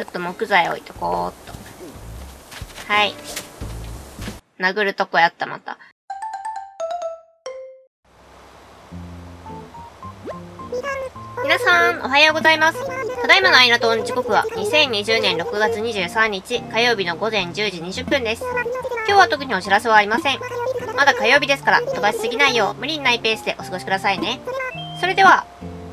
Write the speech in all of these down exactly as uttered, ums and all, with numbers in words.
ちょっと木材置いとこうっと。はい。殴るとこやった、また。皆さん、おはようございます。ただいまのアイナトン時刻はにせんにじゅうねんろくがつにじゅうさんにち火曜日の午前じゅうじにじゅっぷんです。今日は特にお知らせはありません。まだ火曜日ですから飛ばしすぎないよう無理ないペースでお過ごしくださいね。それでは。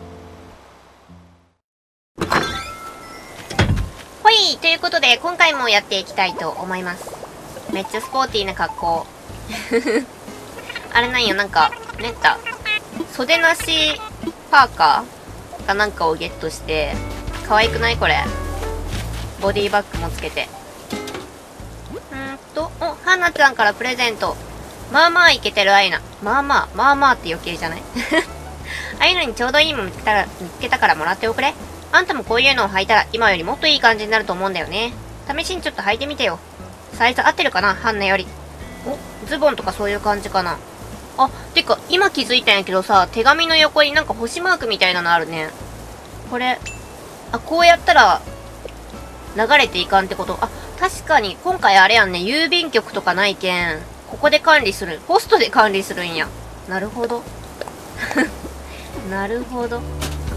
ほいということで今回もやっていきたいと思います。めっちゃスポーティーな格好。あれなんよ、なんか、ねった。袖なしパーカーかなんかをゲットして、可愛くないこれ。ボディバッグもつけて。うーんと、お、はなちゃんからプレゼント。まあまあイケてるアイナ。まあまあ、まあまあって余計じゃないアイナにちょうどいいもの見つけたら、見つけたからもらっておくれ。あんたもこういうのを履いたら今よりもっといい感じになると思うんだよね。試しにちょっと履いてみてよ。サイズ合ってるかなハンナより。お、ズボンとかそういう感じかな。あ、てか、今気づいたんやけどさ、手紙の横になんか星マークみたいなのあるね。これ、あ、こうやったら、流れていかんってこと。あ、確かに、今回あれやんね、郵便局とかないけん、ここで管理する。ポストで管理するんや。なるほど。なるほど。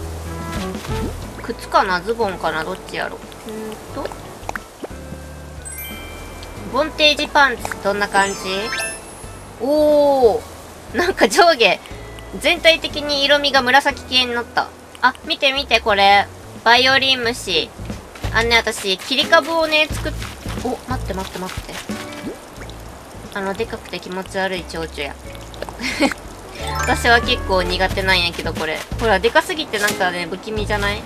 靴かなズボンかなどっちやろ。うーんと。ボンテージパンツ、どんな感じ？おー。なんか上下、全体的に色味が紫系になった。あ、見て見てこれ。バイオリン虫。あんね、私、切り株をね、作っ、お、待って待って待って。あの、でかくて気持ち悪い蝶々や。私は結構苦手なんやけど、これ。ほら、でかすぎてなんかね、不気味じゃない？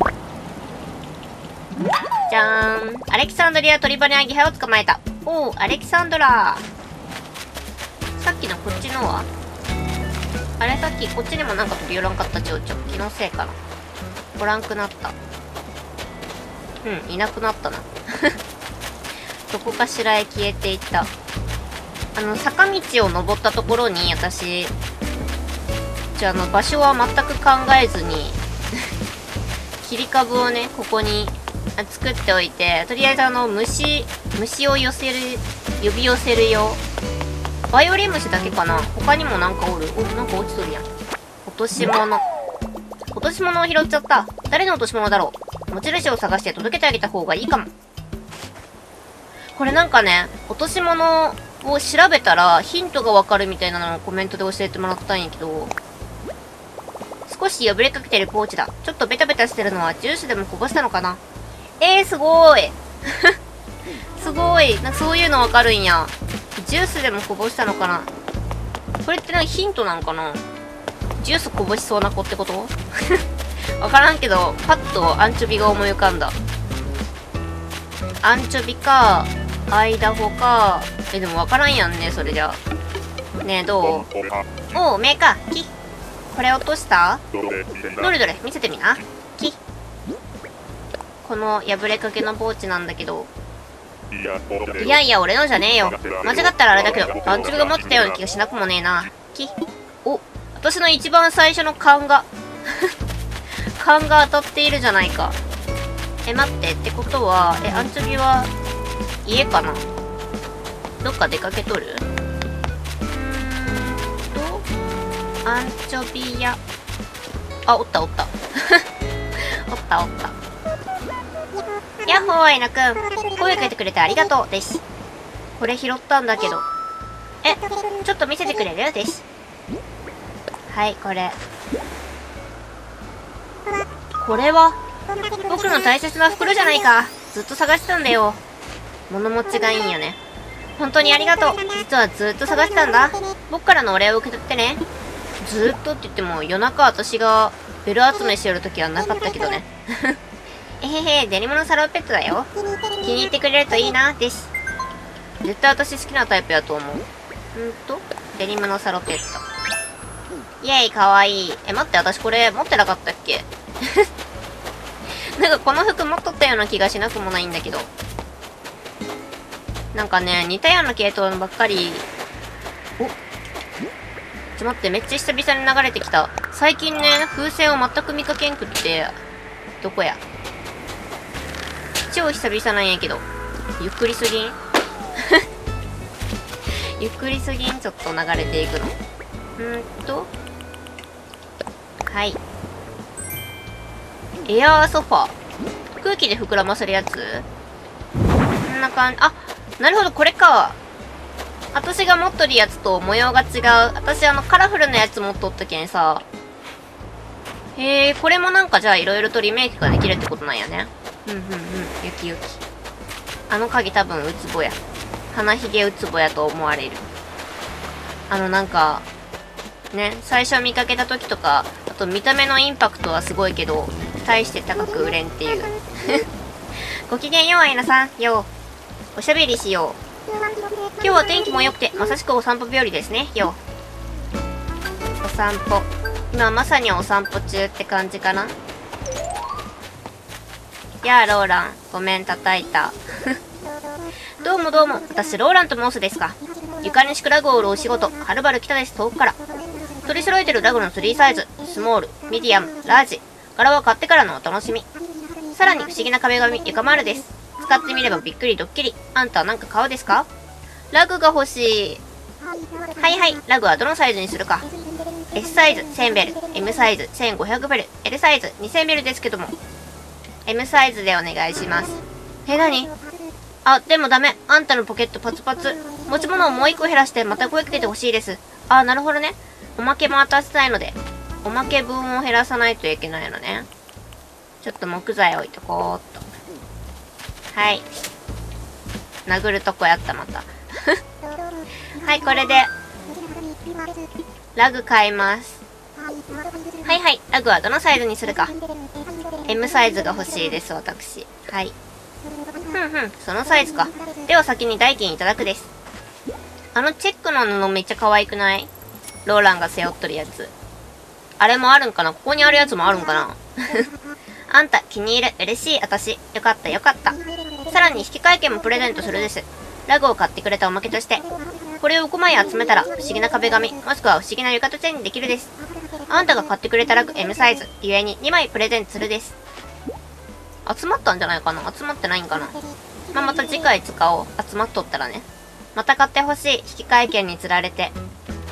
じゃーん。アレキサンドリアトリバネアギハを捕まえた。おー、アレキサンドラー。さっきのこっちのはあれさっきこっちにもなんか飛び寄らんかった蝶々。気のせいかな。おらんくなった。うん、いなくなったな。どこかしらへ消えていった。あの、坂道を登ったところに、私、じゃあ、あの、場所は全く考えずに、切り株をね、ここに作っておいて、とりあえずあの、虫、虫を寄せる、呼び寄せるよ。バイオリン虫だけかな？他にもなんかおる？お、なんか落ちとるやん。落とし物。落とし物を拾っちゃった。誰の落とし物だろう？持ち主を探して届けてあげた方がいいかも。これなんかね、落とし物を調べたらヒントがわかるみたいなのをコメントで教えてもらったんやけど、少し破れかけてるポーチだ。ちょっとベタベタしてるのはジュースでもこぼしたのかな？えー、すごーい。すごい。なんかそういうのわかるんや。ジュースでもこぼしたのかな？これってなんかヒントなんかな？ジュースこぼしそうな子ってこと？わからんけど、パッとアンチョビが思い浮かんだ。アンチョビか、アイダホか、え、でもわからんやんね、それじゃあ。ねえ、どう？おう、メーカー、キ。これ落とした？どれどれ、見せてみな。キ。この破れかけのポーチなんだけど、いやいや、俺のじゃねえよ。間違ったらあれだけど、アンチョビが持ってたような気がしなくもねえな。キ。お、私の一番最初の勘が、勘が当たっているじゃないか。え、待って、ってことは、え、アンチョビは、家かな？どっか出かけとる？うーんと、アンチョビ屋。あ、おったおった。おったおった。やっほー、アイナくん。声かけてくれてありがとう、です。これ拾ったんだけど。え、ちょっと見せてくれる？です。はい、これ。これは、僕の大切な袋じゃないか。ずっと探してたんだよ。物持ちがいいんよね。本当にありがとう。実はずっと探してたんだ。僕からのお礼を受け取ってね。ずっとって言っても夜中私がベル集めしてる時はなかったけどね。えへへ、デニムのサロペットだよ。気に入ってくれるといいな、です。絶対私好きなタイプやと思う。んと、デニムのサロペット。イェイ、かわいい。え、待って、私これ持ってなかったっけ？なんかこの服持っとったような気がしなくもないんだけど。なんかね、似たような系統ばっかり。お、ちょ待って、めっちゃ久々に流れてきた。最近ね、風船を全く見かけんくって。どこや？ 超久々なんやけど。ゆっくりすぎんゆっくりすぎんちょっと流れていくの。んーっと。はい。エアーソファー。空気で膨らませるやつ？こんな感じ。あ、なるほど、これか。私が持っとるやつと模様が違う。私あのカラフルなやつ持っとったけんさ。へえ、これもなんかじゃあ色々とリメイクができるってことなんやね。うんうんうん。ゆきゆき。あの鍵多分ウツボや。花ひげウツボやと思われる。あのなんか、ね、最初見かけた時とか、あと見た目のインパクトはすごいけど、大して高く売れんっていう。ごきげんよう、アイナさん。よう。おしゃべりしよう。今日は天気も良くて、まさしくお散歩日和ですね。よう。お散歩。今まさにお散歩中って感じかな。やあ、ローラン。ごめん、叩いた。どうもどうも。私、ローランと申すですか。床に敷くラグを売るお仕事。はるばる来たです、遠くから。取り揃えてるラグのスリーサイズ。スモール、ミディアム、ラージ。柄は買ってからのお楽しみ。さらに不思議な壁紙、床丸です。使ってみればびっくりドッキリ。あんたはなんか買うですか？ラグが欲しい。はいはい、ラグはどのサイズにするか。S サイズせんベル、M サイズせんごひゃくベル、L サイズにせんベルですけども。M サイズでお願いします。え、なに？あ、でもダメ。あんたのポケットパツパツ。持ち物をもう一個減らしてまた声かけてほしいです。あ、なるほどね。おまけも渡したいので、おまけ分を減らさないといけないのね。ちょっと木材置いとこうっと。はい。殴るとこやった、また。はい、これで、ラグ買います。はいはい、ラグはどのサイズにするか。M サイズが欲しいです、私。はい。ふんふん、そのサイズか。では先に代金いただくです。あのチェックの布めっちゃ可愛くない？ローランが背負っとるやつ。あれもあるんかな？ここにあるやつもあるんかな？あんた気に入る。嬉しい。私。よかったよかった。さらに引換券もプレゼントするです。ラグを買ってくれたおまけとして。これをごまい集めたら不思議な壁紙、もしくは不思議な浴衣チェーンにできるです。あんたが買ってくれたラグ M サイズ、ゆえににまいプレゼントするです。集まったんじゃないかな？集まってないんかな？まあ、また次回使おう。集まっとったらね。また買ってほしい。引換券に釣られて。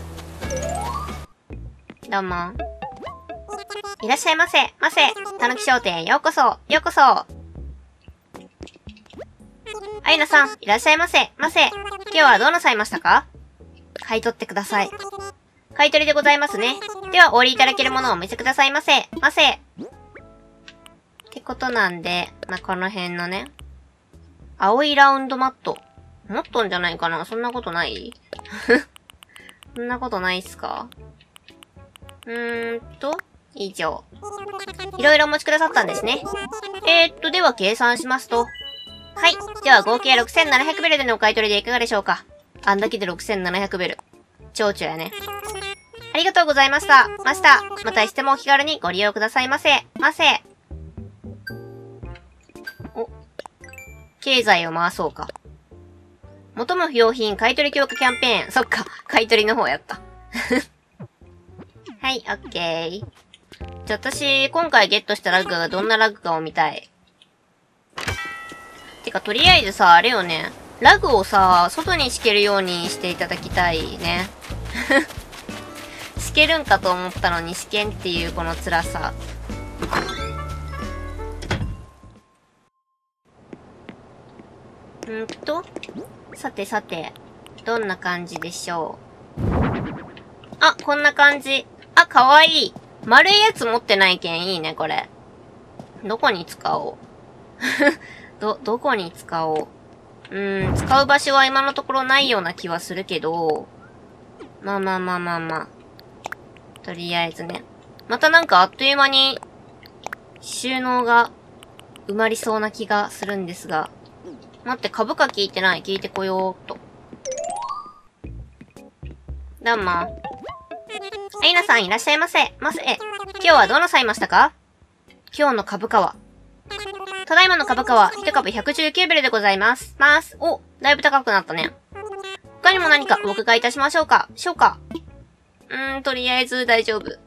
どうも。いらっしゃいませ。ませ。たぬき商店へようこそ。ようこそ。アイナさん、いらっしゃいませ。ませ。今日はどうなさいましたか？買い取ってください。買い取りでございますね。では、お売りいただけるものをお見せくださいませ。ませ。ってことなんで、まあ、この辺のね。青いラウンドマット。持っとんじゃないかな？そんなことないそんなことないっすか？うーんと、以上。いろいろお持ちくださったんですね。えーっと、では計算しますと。はい。では合計ろくせんななひゃくベルでのお買い取りでいかがでしょうか？あんだけでろくせんななひゃくベル。蝶々やね。ありがとうございました。ました。またいつでもお気軽にご利用くださいませ。ませ。お。経済を回そうか。元も不要品買取強化キャンペーン。そっか。買い取りの方やった。はい、オッケー。じゃあ私、今回ゲットしたラグがどんなラグかを見たい。てか、とりあえずさ、あれよね。ラグをさ、外に敷けるようにしていただきたいね。敷けるんかと思ったのに敷けんっていうこの辛さ。んーと、さてさて、どんな感じでしょう。あ、こんな感じ。あ、かわいい。丸いやつ持ってないけんいいね、これ。どこに使おう。ど、どこに使おう。うーん、使う場所は今のところないような気はするけど、まあまあまあまあまあ。とりあえずね。またなんかあっという間に、収納が埋まりそうな気がするんですが。待って、株価聞いてない。聞いてこようっと。どうも。アイナさんいらっしゃいませ。ませ。今日はどうなさいましたか？今日の株価は。ただいまの株価は、いち株ひゃくじゅうきゅうベルでございます。ます。お、だいぶ高くなったね。他にも何かお伺いいたしましょうか？しょうか？うーん、とりあえず大丈夫。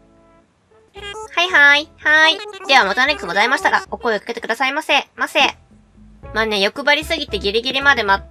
はいはい。はい。ではまた何かございましたら、お声をかけてくださいませ。ませ。 まあね、欲張りすぎてギリギリまで待って、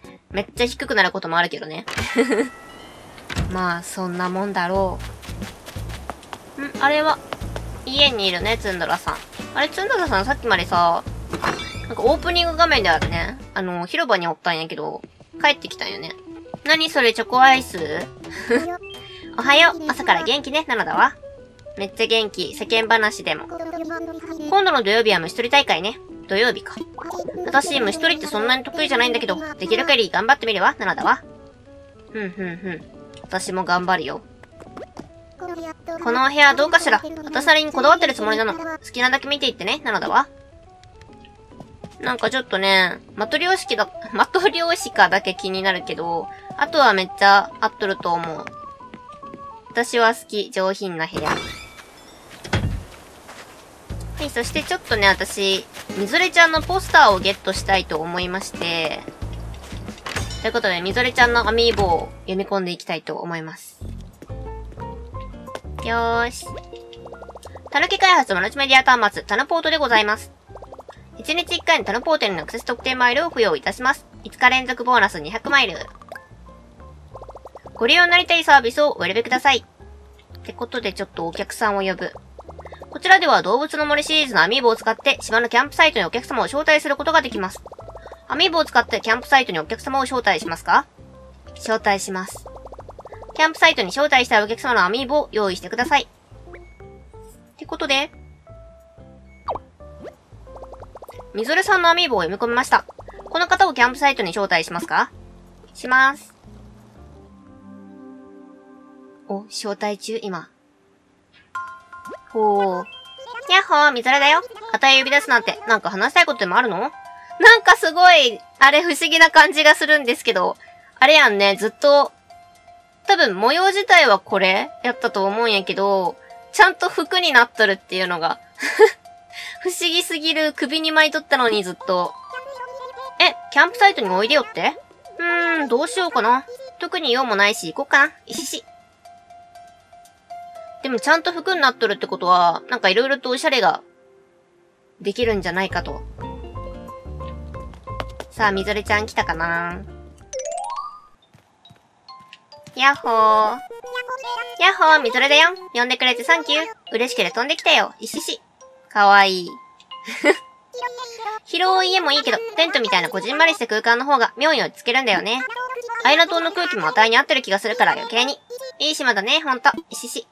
めっちゃ低くなることもあるけどね。まあ、そんなもんだろう。ん、あれは、家にいるね、ツンドラさん。あれ、ツンドラさんさっきまでさ、なんかオープニング画面ではね、あの、広場におったんやけど、帰ってきたんよね。何それ、チョコアイスおはよう、朝から元気ね、なのだわ。めっちゃ元気、世間話でも。今度の土曜日は虫取り大会ね。土曜日か。私、虫取りってそんなに得意じゃないんだけど、できる限り頑張ってみるわ、なのだわ。ふんふんふん。私も頑張るよ。このお部屋どうかしら。私なりにこだわってるつもりなの。好きなだけ見ていってね、なのだわ。なんかちょっとね、マトリョーシキだ、マトリョーシカだけ気になるけど、あとはめっちゃ合っとると思う。私は好き、上品な部屋。はい、そしてちょっとね、私、みぞれちゃんのポスターをゲットしたいと思いまして、ということで、みぞれちゃんのアミーボを読み込んでいきたいと思います。よーし。たぬき開発マルチメディア端末、タヌポートでございます。いちにちいっかいのタヌポートへのアクセス特典マイルを付与いたします。いつか連続ボーナスにひゃくマイル。ご利用になりたいサービスをお選びください。ってことでちょっとお客さんを呼ぶ。こちらでは動物の森シリーズのアミーボを使って島のキャンプサイトにお客様を招待することができます。アミーボを使ってキャンプサイトにお客様を招待しますか？招待します。キャンプサイトに招待したいお客様のアミーボを用意してください。ってことで、みぞれさんのアミーボを読み込みました。この方をキャンプサイトに招待しますか？します。お、招待中、今。ほー。やっほー、みぞれだよ。あたい呼び出すなんて、なんか話したいことでもあるの？なんかすごい、あれ不思議な感じがするんですけど、あれやんね、ずっと、多分模様自体はこれやったと思うんやけど、ちゃんと服になっとるっていうのが、不思議すぎる。首に巻いとったのにずっと。え、キャンプサイトにおいでよって？うーん、どうしようかな。特に用もないし、行こうかな。いしし。でもちゃんと服になっとるってことは、なんかいろいろとおしゃれができるんじゃないかと。さあ、みぞれちゃん来たかな？やっほー。やっほー、みぞれだよ。呼んでくれてサンキュー。嬉しくて飛んできたよ。いしし。かわいい。広い家もいいけど、テントみたいなこじんまりした空間の方が妙に落ち着けるんだよね。アイラ島の空気もあたいに合ってる気がするから余計に。いい島だね、ほんと。いしし。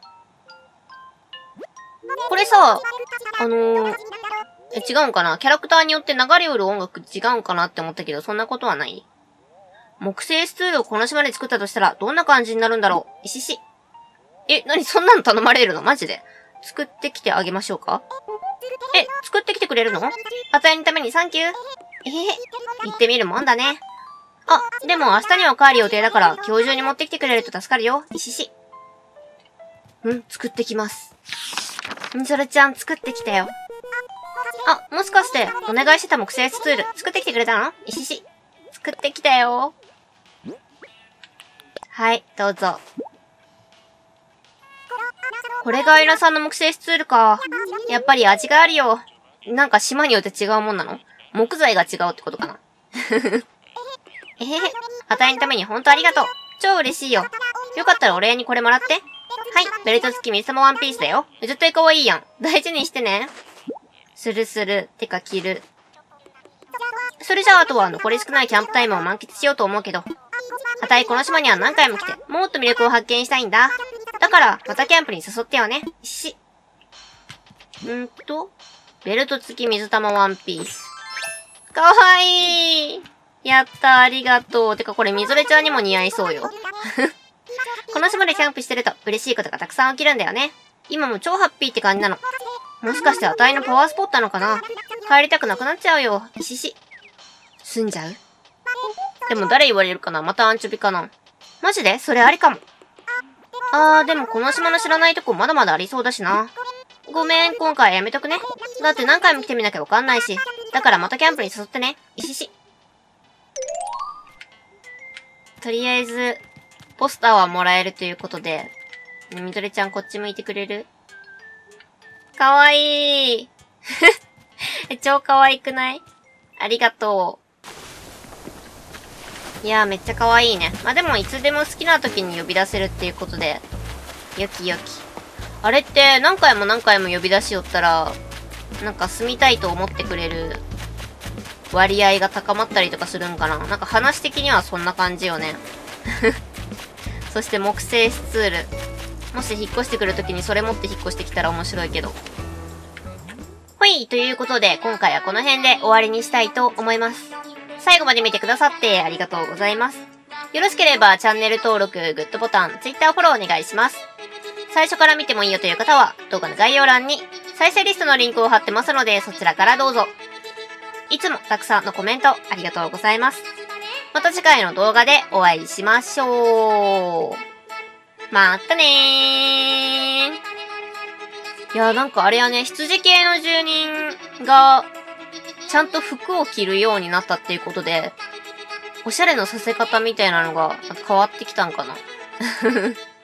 これさ、あのー、え、違うんかな？キャラクターによって流れうる音楽違うんかなって思ったけど、そんなことはない？木製スツールをこの島で作ったとしたら、どんな感じになるんだろう？いしし。え、なにそんなの頼まれるの？マジで。作ってきてあげましょうか？え、作ってきてくれるの？あたいのためにサンキュー。えへへ。行ってみるもんだね。あ、でも明日には帰る予定だから、今日中に持ってきてくれると助かるよ。いしし。うん、作ってきます。みぞれちゃん作ってきたよ。あ、もしかして、お願いしてた木製スツール、作ってきてくれたの？いしし。作ってきたよ。はい、どうぞ。これがアイラさんの木製スツールか。やっぱり味があるよ。なんか島によって違うもんなの？木材が違うってことかな。えへへ。あたいのためにほんとありがとう。超嬉しいよ。よかったらお礼にこれもらって。はい、ベルト付き水玉ワンピースだよ。絶対可愛いやん。大事にしてね。するする。てか着る。それじゃああとは残り少ないキャンプタイムを満喫しようと思うけど。あたいこの島には何回も来て、もっと魅力を発見したいんだ。だから、またキャンプに誘ってよね。し。んと、ベルト付き水玉ワンピース。かわいい。やったー、ありがとう。てかこれみぞれちゃんにも似合いそうよ。この島でキャンプしてると嬉しいことがたくさん起きるんだよね。今も超ハッピーって感じなの。もしかしてあたいのパワースポットなのかな？帰りたくなくなっちゃうよ。しし。住んじゃう？でも誰言われるかな？またアンチョビかな？マジで？それありかも。あー、でもこの島の知らないとこまだまだありそうだしな。ごめん、今回やめとくね。だって何回も来てみなきゃわかんないし。だからまたキャンプに誘ってね。いしし。とりあえず、ポスターはもらえるということで、みどれちゃんこっち向いてくれる？かわいい。超かわいくない？ ありがとう。いやー、めっちゃ可愛いね。まあ、でもいつでも好きな時に呼び出せるっていうことで、よきよき。あれって何回も何回も呼び出しよったら、なんか住みたいと思ってくれる割合が高まったりとかするんかな。なんか話的にはそんな感じよね。そして木製スツール。もし引っ越してくるときにそれ持って引っ越してきたら面白いけど。ほい、ということで今回はこの辺で終わりにしたいと思います。最後まで見てくださってありがとうございます。よろしければチャンネル登録、グッドボタン、Twitter フォローお願いします。最初から見てもいいよという方は動画の概要欄に再生リストのリンクを貼ってますのでそちらからどうぞ。いつもたくさんのコメントありがとうございます。また次回の動画でお会いしましょう。またねー。いや、なんかあれやね、羊系の住人がちゃんと服を着るようになったっていうことで、おしゃれのさせ方みたいなのが変わってきたんかな。